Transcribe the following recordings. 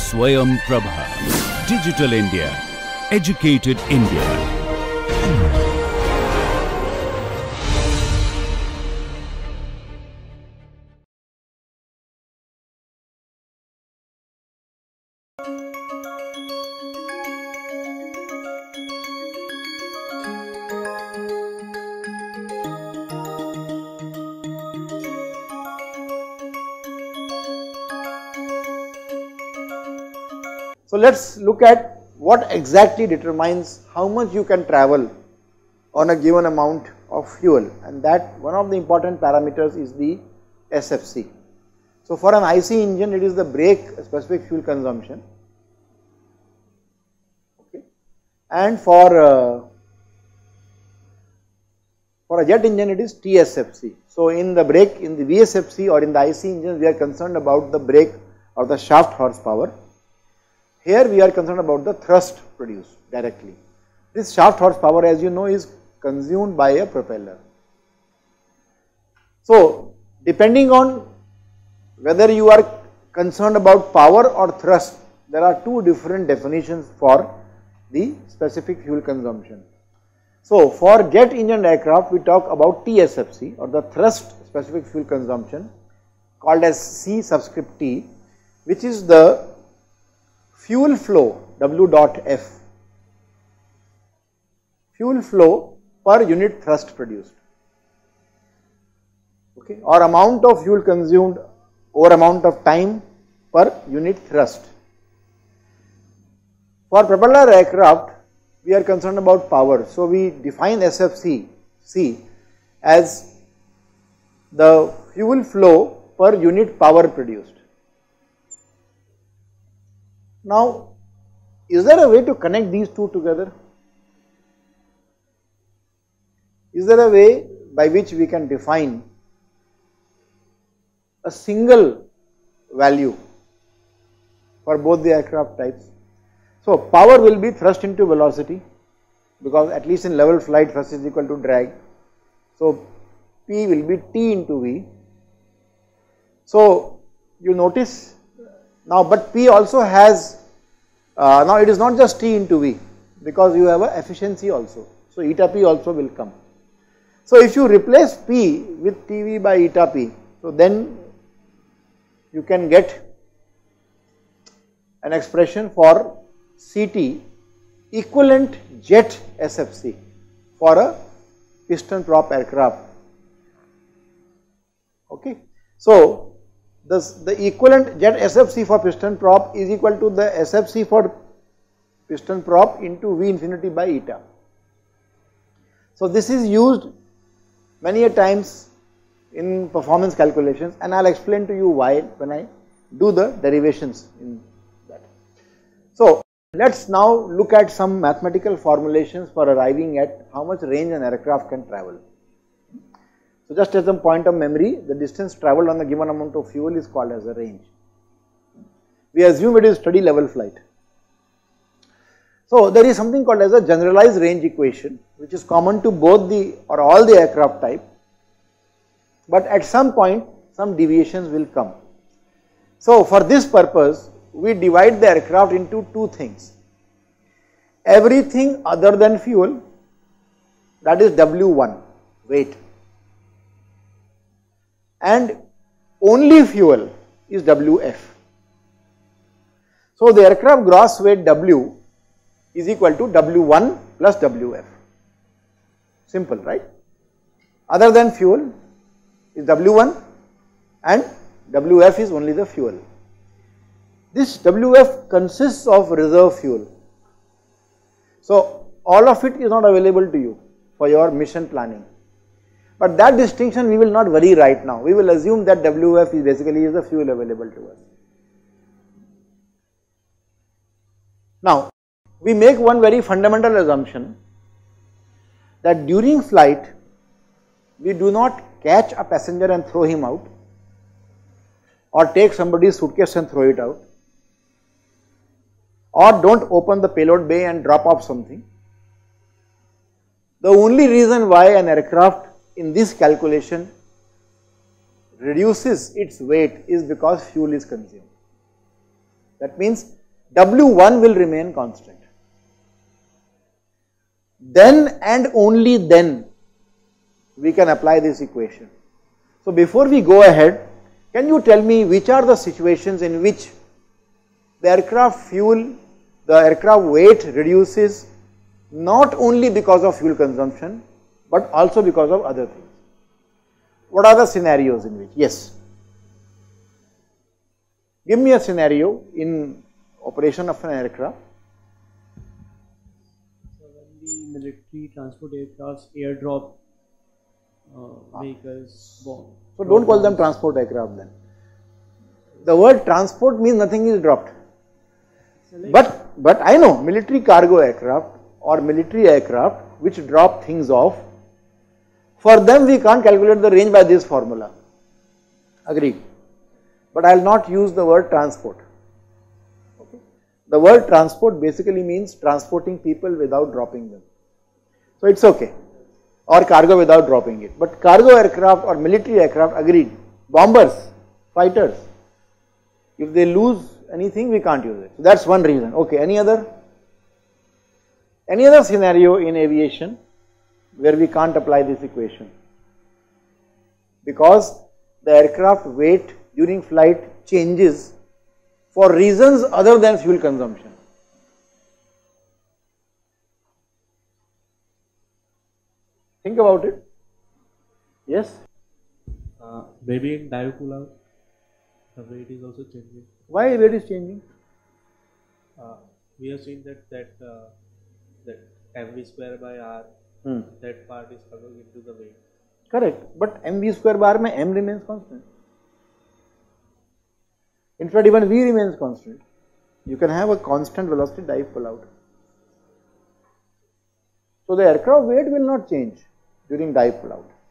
Swayam Prabha. Digital India. Educated India. So let's look at what exactly determines how much you can travel on a given amount of fuel, and that one of the important parameters is the SFC. So for an IC engine it is the brake specific fuel consumption, okay, and for a jet engine it is TSFC. So in the brake, in the VSFC or in the IC engines we are concerned about the brake or the shaft horsepower. Here we are concerned about the thrust produced directly. This shaft horsepower, as you know, is consumed by a propeller. So depending on whether you are concerned about power or thrust, there are two different definitions for the specific fuel consumption. So for jet engine aircraft we talk about TSFC or the thrust specific fuel consumption, called as C subscript T, which is the fuel flow W dot F, fuel flow per unit thrust produced, okay, or amount of fuel consumed over amount of time per unit thrust. For propeller aircraft we are concerned about power, so we define SFC C as the fuel flow per unit power produced. Now, is there a way to connect these two together? Is there a way by which we can define a single value for both the aircraft types? So power will be thrust into velocity, because at least in level flight thrust is equal to drag. So P will be T into V. So you notice now, but P also has, now it is not just T into V, because you have a efficiency also. So eta P also will come. So if you replace P with TV by eta P, so then you can get an expression for CT equivalent jet SFC for a piston prop aircraft. Okay. So the equivalent jet SFC for piston prop is equal to the SFC for piston prop into V infinity by eta. So this is used many a times in performance calculations, and I will explain to you why when I do the derivations in that. So let us now look at some mathematical formulations for arriving at how much range an aircraft can travel. So just as a point of memory, the distance travelled on the given amount of fuel is called as a range. We assume it is steady level flight. So there is something called as a generalized range equation, which is common to both the or all the aircraft type, but at some point some deviations will come. So for this purpose we divide the aircraft into two things: everything other than fuel, that is W1, weight, and only fuel is WF. So the aircraft gross weight W is equal to W1 plus WF. Simple, right? Other than fuel is W1 and WF is only the fuel. This WF consists of reserve fuel. So all of it is not available to you for your mission planning. But that distinction we will not worry right now. We will assume that WF is basically the fuel available to us. Now, we make one very fundamental assumption that during flight we do not catch a passenger and throw him out, or take somebody's suitcase and throw it out, or don't open the payload bay and drop off something. The only reason why an aircraft in this calculation reduces its weight is because fuel is consumed. That means W1 will remain constant. Then and only then we can apply this equation. So before we go ahead, can you tell me which are the situations in which the aircraft fuel, the aircraft weight reduces not only because of fuel consumption but also because of other things? What are the scenarios in which? Yes. Give me a scenario in operation of an aircraft. So when the military transport aircrafts airdrop vehicles, So don't call them transport aircraft then. The word transport means nothing is dropped. But I know military cargo aircraft or military aircraft which drop things off, for them we can't calculate the range by this formula. Agreed. But I will not use the word transport. Okay. The word transport basically means transporting people without dropping them. So it's okay. Or cargo without dropping it. But cargo aircraft or military aircraft, agreed. Bombers, fighters, if they lose anything, we can't use it. So that's one reason. Okay, any other? Any other scenario in aviation where we can't apply this equation? Because the aircraft weight during flight changes for reasons other than fuel consumption. Think about it. Yes? Maybe in dive pull-out, the weight is also changing. Why weight is changing? We have seen that mv square by r, that part is coming into the weight. Correct. But mv square bar mein m remains constant. In fact, even v remains constant. You can have a constant velocity dive pull out. So the aircraft weight will not change during dive pull out.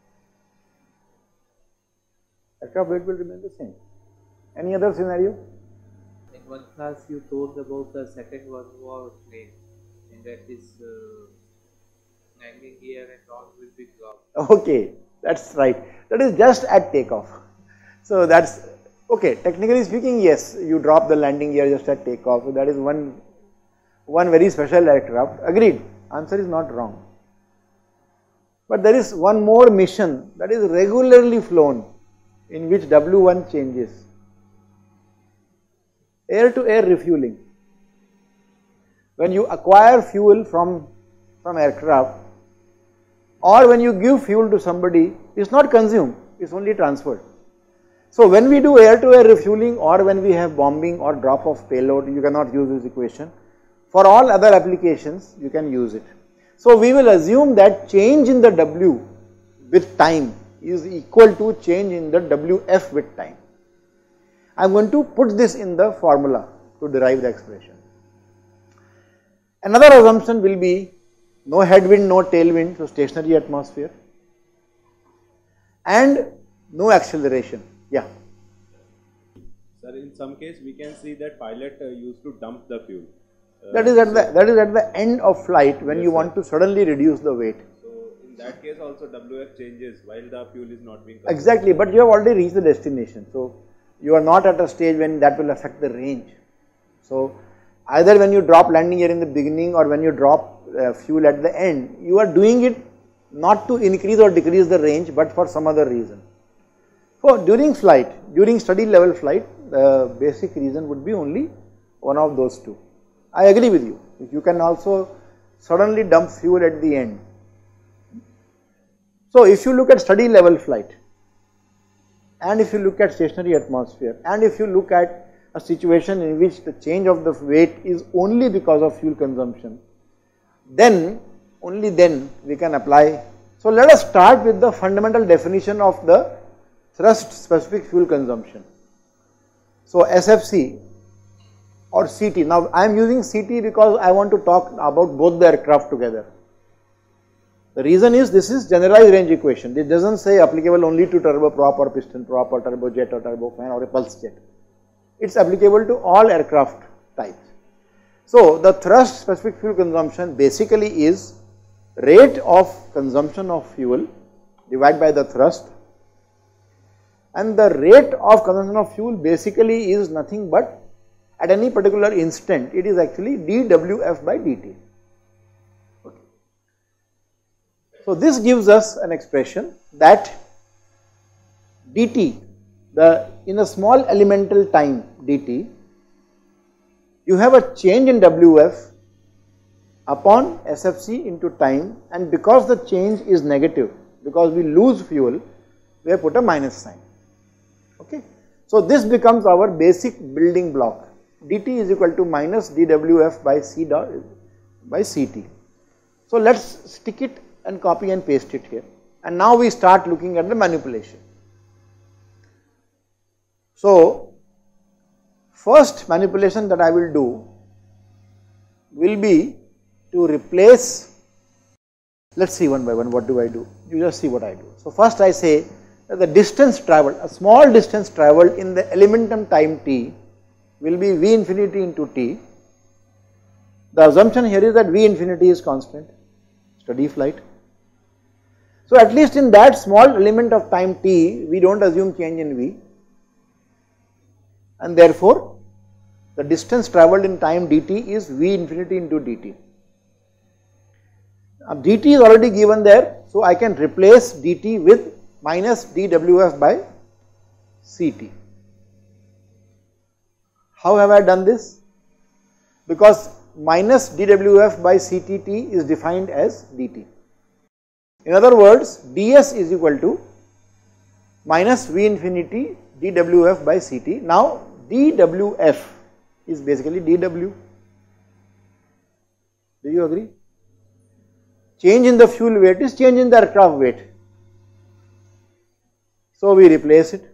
Aircraft weight will remain the same. Any other scenario? In one class you told about the second one was plane, and that is landing gear and all will be dropped. Okay, that's right. That is just at takeoff. So that's okay. Technically speaking, yes, you drop the landing gear just at takeoff. So that is one very special aircraft. Agreed. Answer is not wrong. But there is one more mission that is regularly flown in which W1 changes. Air-to-air refueling. When you acquire fuel from aircraft or when you give fuel to somebody, it's not consumed, it's only transferred. So when we do air-to-air refueling or when we have bombing or drop of payload, you cannot use this equation. For all other applications, you can use it. So we will assume that change in the W with time is equal to change in the WF with time. I am going to put this in the formula to derive the expression. Another assumption will be no headwind, no tailwind, so stationary atmosphere, and no acceleration. Yeah. Sir, in some case we can see that pilot used to dump the fuel. That is at the end of flight when you want to suddenly reduce the weight. So in that case also WF changes while the fuel is not being consumed. Exactly, but you have already reached the destination. So you are not at a stage when that will affect the range. So either when you drop landing gear in the beginning or when you drop fuel at the end, you are doing it not to increase or decrease the range but for some other reason. So during flight, during study level flight, the basic reason would be only one of those two. I agree with you. You can also suddenly dump fuel at the end. So if you look at study level flight and if you look at stationary atmosphere and if you look at a situation in which the change of the weight is only because of fuel consumption, then only then we can apply. So let us start with the fundamental definition of the thrust specific fuel consumption. So SFC or CT. Now I am using CT because I want to talk about both the aircraft together. The reason is this is generalized range equation. It does not say applicable only to turboprop or piston prop or turbojet or turbofan or a pulse jet. It is applicable to all aircraft types. So the thrust specific fuel consumption basically is rate of consumption of fuel divided by the thrust, and the rate of consumption of fuel basically is nothing but at any particular instant, it is actually dWf by dt. Okay. So this gives us an expression that dt, in a small elemental time dt, you have a change in Wf upon SFC into time, and because the change is negative, because we lose fuel, we have put a minus sign. Okay. So this becomes our basic building block. dt is equal to minus dWf by C dot by Ct. So let's stick it and copy and paste it here, and now we start looking at the manipulation. So first manipulation that I will do will be to replace, let's see one by one what do I do, you just see what I do. So first I say that the distance travelled, a small distance travelled in the elementum time t will be V infinity into t. The assumption here is that V infinity is constant, steady flight. So at least in that small element of time t, we do not assume change in V, and therefore the distance travelled in time dt is V infinity into dt. Now dt is already given there, so I can replace dt with minus dWf by Ct. How have I done this? Because minus dWf by Ctt is defined as dt. In other words, ds is equal to minus V infinity dWf by Ct. Now dWf is basically dW. Do you agree? Change in the fuel weight is change in the aircraft weight. So we replace it.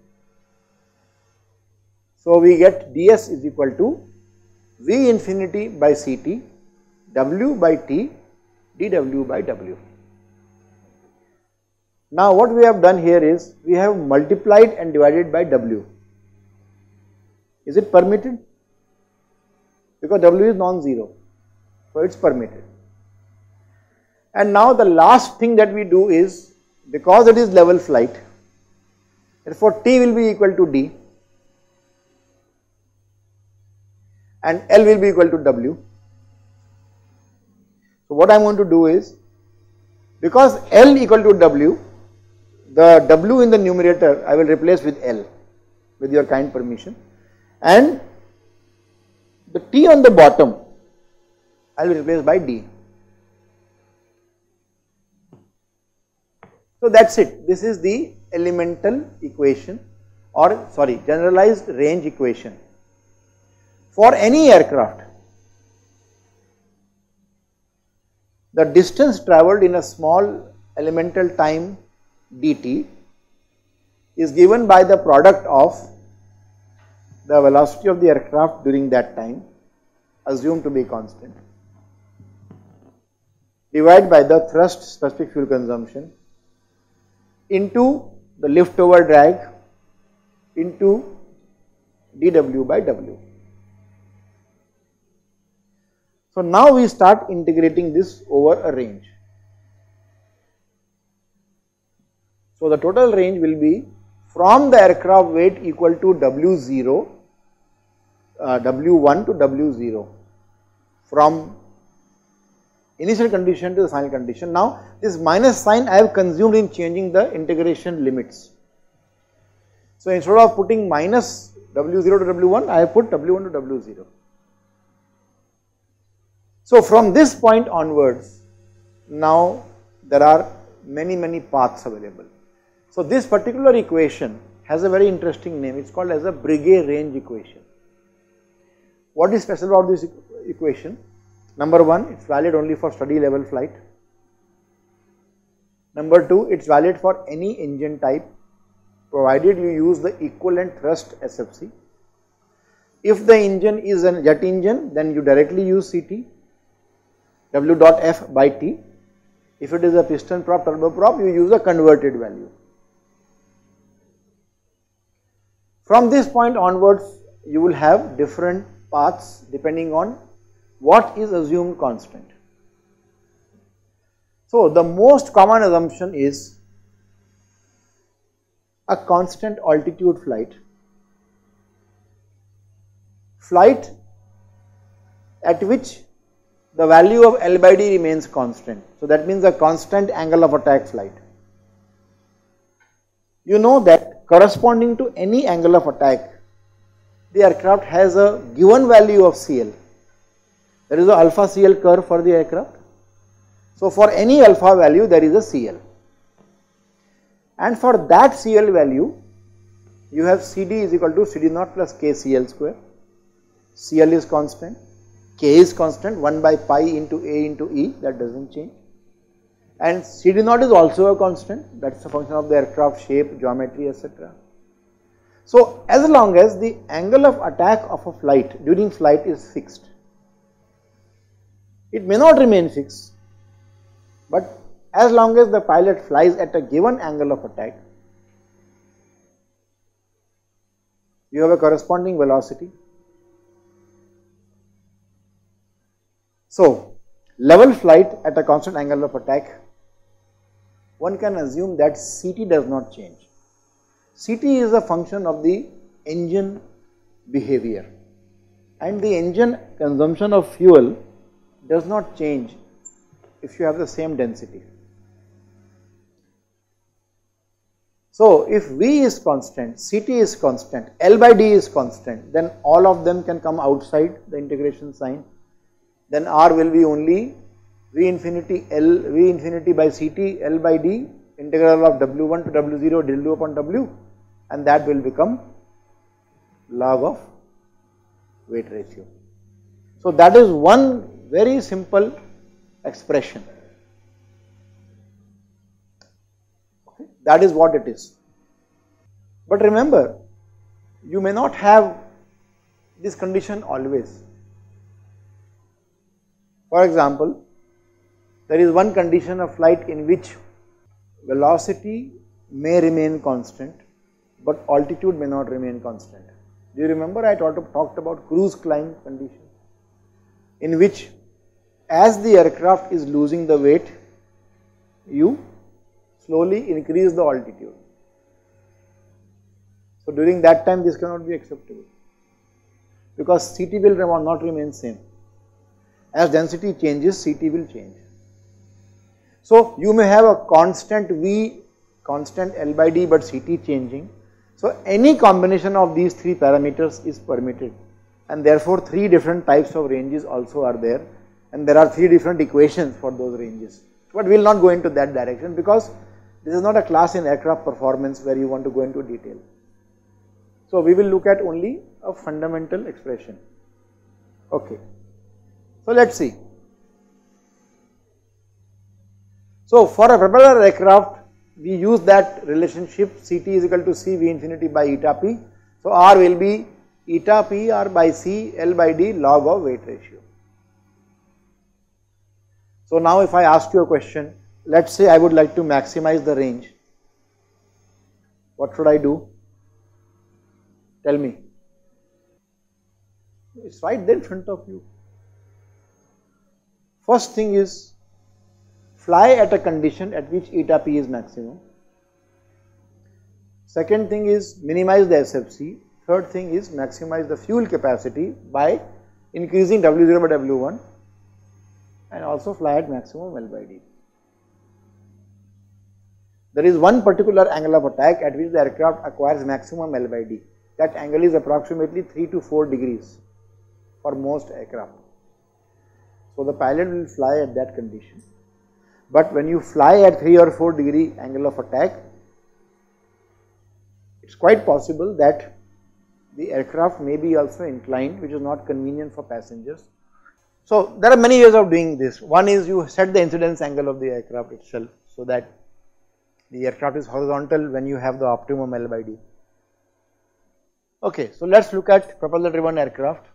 So we get ds is equal to V infinity by Ct, W by T, dW by W. Now what we have done here is we have multiplied and divided by W. Is it permitted? Because W is non-zero, so it is permitted. And now the last thing that we do is, because it is level flight, therefore T will be equal to D and L will be equal to W. So what I am going to do is, because L equal to W, the W in the numerator I will replace with L, with your kind permission, and the T on the bottom I will replace by D. So that's it. This is the elemental equation, or sorry, generalized range equation for any aircraft. The distance travelled in a small elemental time dt is given by the product of the velocity of the aircraft during that time, assumed to be constant, divided by the thrust specific fuel consumption into the lift over drag into dW by W. So now we start integrating this over a range. So the total range will be from the aircraft weight equal to W0, W1 to W0, from initial condition to the final condition. Now this minus sign I have consumed in changing the integration limits. So instead of putting minus W0 to W1, I have put W1 to W0. So from this point onwards, now there are many paths available. So this particular equation has a very interesting name. It's called as a Breguet range equation. What is special about this equation? Number one, it's valid only for steady level flight. Number two, it's valid for any engine type, provided you use the equivalent thrust SFC. If the engine is a jet engine, then you directly use Ct, W dot F by T. If it is a piston prop, turboprop, you use a converted value. From this point onwards, you will have different paths depending on what is assumed constant. So the most common assumption is a constant altitude flight flight at which the value of L by D remains constant. So that means a constant angle of attack flight. You know that corresponding to any angle of attack, the aircraft has a given value of CL. There is a alpha CL curve for the aircraft. So for any alpha value there is a CL. And for that CL value, you have CD is equal to CD naught plus KCL square. CL is constant, K is constant, 1 by pi into A into E, that does not change. And CD naught is also a constant, that is a function of the aircraft shape, geometry, etc. So as long as the angle of attack of a flight during flight is fixed, it may not remain fixed, but as long as the pilot flies at a given angle of attack, you have a corresponding velocity. So level flight at a constant angle of attack, one can assume that CT does not change. CT is a function of the engine behavior, and the engine consumption of fuel does not change if you have the same density. So if V is constant, CT is constant, L by D is constant, then all of them can come outside the integration sign. Then R will be only V infinity L, V infinity by CT, L by D, integral of W1 to W0 del U upon W, and that will become log of weight ratio. So that is one very simple expression. Okay, that is what it is. But remember, you may not have this condition always. For example, there is one condition of flight in which velocity may remain constant, but altitude may not remain constant. Do you remember I talked about cruise climb condition, in which as the aircraft is losing the weight, you slowly increase the altitude. So during that time this cannot be acceptable, because CT will not remain same. As density changes, CT will change. So you may have a constant V, constant L by D, but CT changing. So any combination of these three parameters is permitted, and therefore three different types of ranges also are there, and there are three different equations for those ranges. But we will not go into that direction, because this is not a class in aircraft performance where you want to go into detail. So we will look at only a fundamental expression. Okay. So let us see. So for a propeller aircraft, we use that relationship CT is equal to C V infinity by eta P. So R will be eta P R by C L by D log of weight ratio. So now if I ask you a question, let us say I would like to maximize the range. What should I do? Tell me. It's right there in front of you. First thing is fly at a condition at which eta P is maximum. Second thing is minimize the SFC. Third thing is maximize the fuel capacity by increasing W0 by W1, and also fly at maximum L by D. There is one particular angle of attack at which the aircraft acquires maximum L by D. That angle is approximately 3 to 4 degrees for most aircraft. So the pilot will fly at that condition. But when you fly at 3 or 4 degree angle of attack, it is quite possible that the aircraft may be also inclined, which is not convenient for passengers. So there are many ways of doing this. One is you set the incidence angle of the aircraft itself, so that the aircraft is horizontal when you have the optimum L by D. Okay, so let us look at propeller driven aircraft.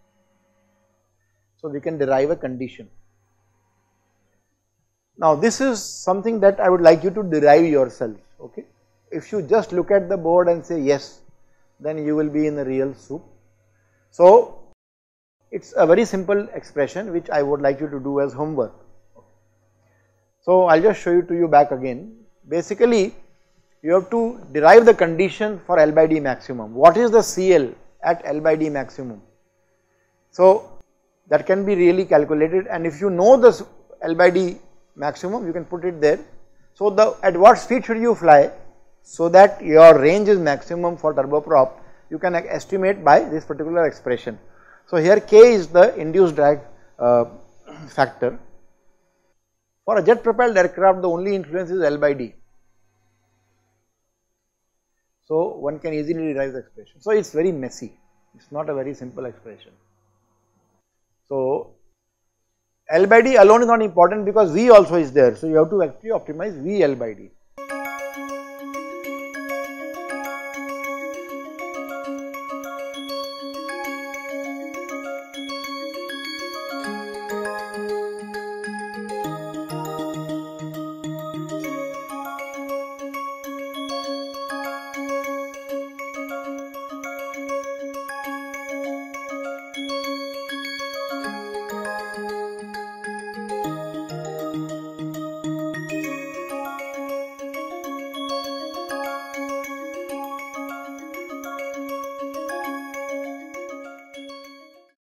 So we can derive a condition. Now this is something that I would like you to derive yourself. Okay, if you just look at the board and say yes, then you will be in the real soup. So it's a very simple expression which I would like you to do as homework. So I'll just show you to you back again. Basically, you have to derive the condition for L by D maximum. What is the CL at L by D maximum? So that can be really calculated, and if you know the L by D maximum, you can put it there. So at what speed should you fly so that your range is maximum for turboprop, you can estimate by this particular expression. So here K is the induced drag factor. For a jet propelled aircraft, the only influence is L by D. So one can easily derive the expression. So it's very messy, it's not a very simple expression. So L by D alone is not important because V also is there. So you have to actually optimize V L by D.